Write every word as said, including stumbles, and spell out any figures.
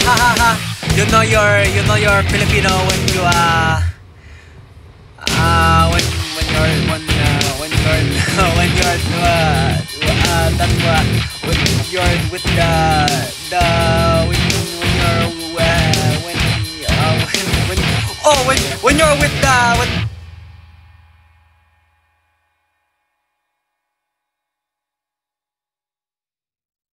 ha ha ha. You know your you know your Filipino when you uh uh when when you're when uh, when you're when you're uh, uh that uh, when you're with the the when when you're uh, when uh, when when oh when when you're with the